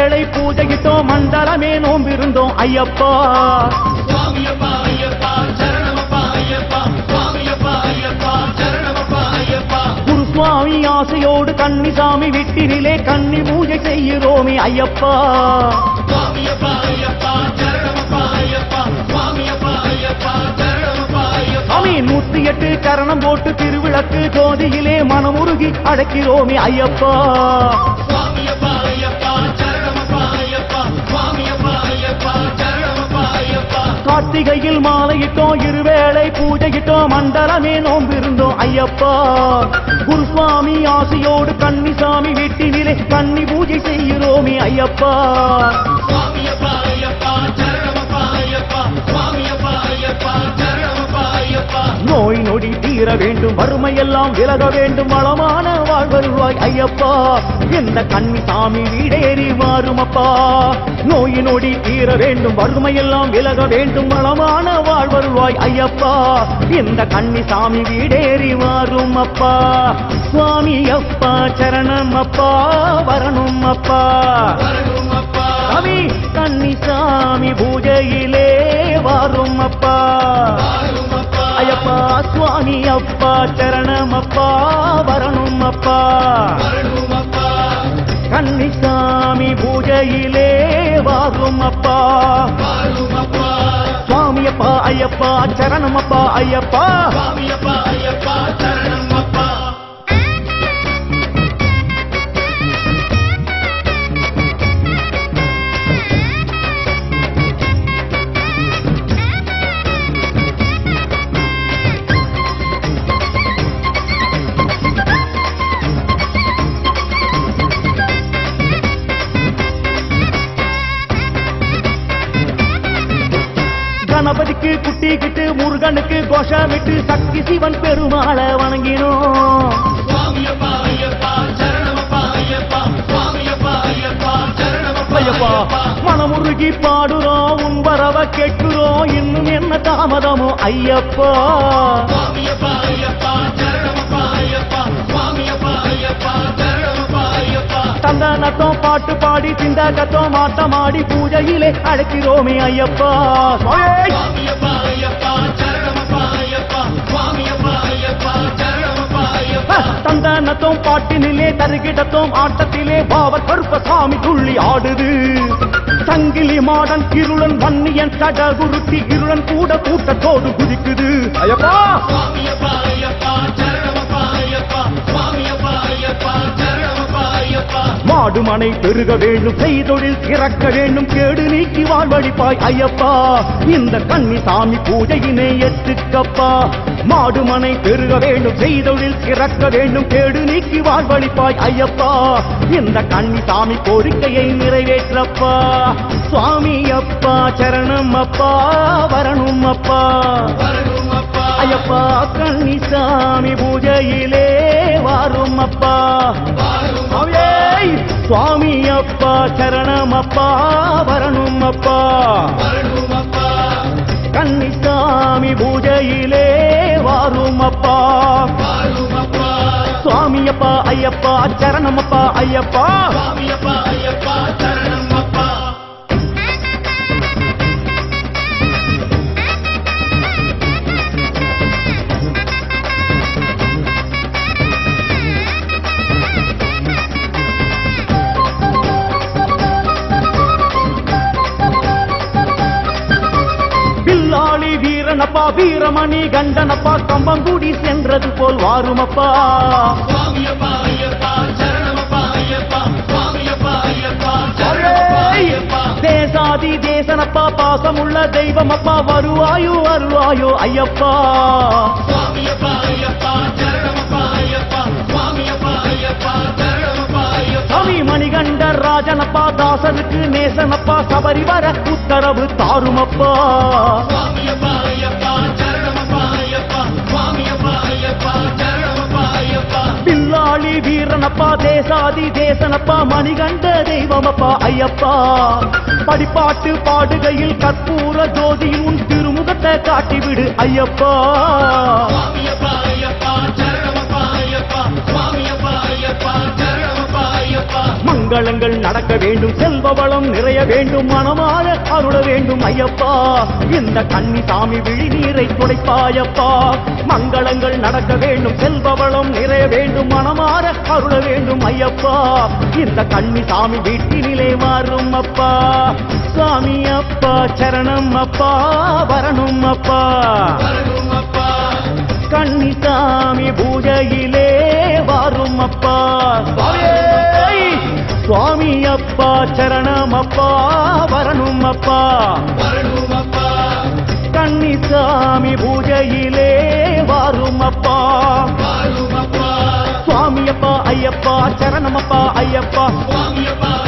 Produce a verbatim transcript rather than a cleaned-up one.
இருவேளை பூஜையிட்டோம் மண்டலமே நோம்பிருந்தோம் ஐயப்பா சுவாமியப்பா ஐயப்பா சரணமப்பா ஐயப்பா சுவாமியப்பா ஐயப்பா சரணமப்பா ஐயப்பா குருசுவாமி ஆசையோடு கன்னிசாமி வீட்டினிலே கன்னி பூஜை செய்கிறோமே ஐயப்பா சுவாமியப்பா ஐயப்பா சரணமப்பா ஐயப்பா சுவாமியப்பா ஐயப்பா சரணமப்பா ஐயப்பா சாமி நூத்தி எட்டு கரணம் போட்டு திருவிளக்கு ஜோதியிலே மனமுருகி அடைக்கிறோமே ஐயப்பா சுவாமியப்பா ஐயப்பா சரணமப்பா ஐயப்பா சுவாமியப்பா ஐயப்பா சரணமப்பா ஐயப்பா கார்த்திகையில் மாலையிட்டோம் இருவேளை பூஜையிட்டோம் மண்டலமே நோம்பிருந்தோம் ஐயப்பா குருசுவாமி ஆசையோடு கன்னிசாமி வீட்டினிலே கன்னி பூஜை செய்கிறோமே ஐயப்பா சுவாமியப்பா ஐயப்பா சரணமப்பா ஐயப்பா சுவாமியப்பா ஐயப்பா சரணமப்பா ஐயப்பா நோய் நொடி தீர வேண்டும் வறுமையெல்லாம் விலக வேண்டும் வளமான வாழ்வருவாய் ஐயப்பா எந்த கன்னிசாமி வீடேறி மாறுமப்பா நோய் நொடி தீர வேண்டும் வறுமையெல்லாம் விலக வேண்டும் வளமான வாழ்வருவாய் ஐயப்பா எந்த கன்னிசாமி வீடேறி மாறும் அப்பா சுவாமி அப்பா சரணம் அப்பா வரணும் அப்பா வரணும் அப்பா சாமி கன்னிசாமி பூஜையிலே வாரும் அப்பா வரணும் அப்பா ஐயப்பா சுவாமி அப்பா சரணம் அப்பா வரணும் அப்பா வரணும் அப்பா கன்னிசாமி பூஜையிலே வாரும் அப்பா வரணும் அப்பா சுவாமி அப்பா ஐயப்பா சரணம் அப்பா ஐயப்பா சுவாமியப்பா ஐயப்பா சரணம் அப்பா கணபதிக்கு குட்டிக்கிட்டு முருகனுக்கு கோஷமிட்டு சக்தி சிவன் பெருமாளை வணங்கினோம் சுவாமியப்பா ஐயப்பா சரணமப்பா ஐயப்பா சுவாமியப்பா ஐயப்பா சரணமப்பா ஐயப்பா ஐயப்பா மனமுருகி பாடுறோம் உன் வரவ கேட்கிறோம் இன்னும் என்ன தாமதமோ ஐயப்பா சுவாமியப்பா ஐயப்பா சரணமப்பா ஐயப்பா சுவாமியப்பா ஐயப்பா சரணமப்பா ஐயப்பா தந்தனத்தோம் பாட்டு பாடி சிந்தாகத்தோம் ஆட்டமாடி பூஜையிலே அழைக்கிறோமே ஐயப்பா சுவாமி சுவாமியப்பா ஐயப்பா சரணமப்பா ஐயப்பா சுவாமியப்பா ஐயப்பா சரணமப்பா ஐயப்பா தந்தனத்தோம் பாட்டினிலே தருகிடத்தோம் ஆட்டத்திலே பாவர் கருப்பசாமி துள்ளி ஆடுது சங்கிலி மாடன் இருளன் வன்னியன் சடகுருத்தி இருளன் கூட கூட்டத்தோடு குதிக்குது ஐயப்பா சுவாமியப்பா ஐயப்பா சரணமப்பா ஐயப்பா சுவாமியப்பா ஐயப்பா சரணமப்பா ஐயப்பா மாடுமனை பெருக வேண்டும் செய்தொழில் சிறக்க வேண்டும் கேடு நீக்கி வாழ்வழிப்பாய் ஐயப்பா இந்த கன்னிசாமி பூஜையினை ஏற்றுக்கப்பா மாடுமனை பெருக வேண்டும் செய்தொழில் சிறக்க வேண்டும் கேடு நீக்கி வாழ்வழிப்பாய் ஐயப்பா இந்த கன்னிசாமி கோரிக்கையை நிறைவேற்றப்பா சுவாமி அப்பா சரணம் அப்பா வரணும் அப்பா வரணும் அப்பா ஐயப்பா கன்னிசாமி பூஜையிலே வாரும் அப்பா வரணும் சுவாமியே சுவாமி அப்பா சரணம் அப்பா வரணும் அப்பா வரணும் அப்பா கன்னிசாமி பூஜையிலே வாரும் அப்பா வரணும் அப்பா சுவாமி அப்பா ஐயப்பா சரணம் அப்பா ஐயப்பா சுவாமியப்பா ஐயப்பா சரணம் அப்பா பில்லாளி வீரனப்பா வீரமணி கண்டனப்பா கம்பங்குடி சென்றது போல் வாருமப்பா சுவாமியப்பா ஐயப்பா சரணமப்பா ஐயப்பா சுவாமியப்பா ஐயப்பா சரணமப்பா ஐயப்பா தேசாதி தேசனப்பா பாசமுள்ள தெய்வமப்பா வருவாயோ வருவாயோ ஐயப்பா சுவாமியப்பா ஐயப்பா சரணமப்பா ஐயப்பா சுவாமியப்பா ஐயப்பா சரணமப்பா ஐயப்பா சாமி மணிகண்டர் ராஜனப்பா தாசனுக்கு நேசனப்பா சபரி வர உத்தரவு தாருமப்பா சுவாமியப்பா ஐயப்பா சரணமப்பா ஐயப்பா சுவாமியப்பா ஐயப்பா சரணமப்பா ஐயப்பா பில்லாளி வீரனப்பா தேசாதி தேசனப்பா மணிகண்ட தெய்வமப்பா ஐயப்பா படிப்பாட்டு பாடுகையில் கற்பூர ஜோதியில் உன் திருமுகத்தை காட்டிவிடு ஐயப்பா சுவாமியப்பா ஐயப்பா சரணமப்பா ஐயப்பா சுவாமியப்பா ஐயப்பா சரணமப்பா ஐயப்பா மங்களங்கள் நடக்க வேண்டும், செல்வ வளம் நிறைய வேண்டும், மனமாற அருள வேண்டும் ஐயப்பா. இந்த கன்னிசாமி விழி நீரை துடைப்பாயப்பா. மங்களங்கள் நடக்க வேண்டும், செல்வ வளம் நிறைய வேண்டும், மனமாற அருள வேண்டும் ஐயப்பா. இந்த கன்னிசாமி வீட்டினிலே மாறும் அப்பா. சுவாமி அப்பா சரணம் அப்பா, வரணும் அப்பா. கன்னிசாமி பூஜையிலே வாரும் அப்பா. சுவாமி அப்பா சரணம் அப்பா, வரணும் அப்பா. கன்னிசாமி பூஜையிலே வாரும் அப்பா. சுவாமி அப்பா ஐயப்பா சரணம் அப்பா ஐயப்பா.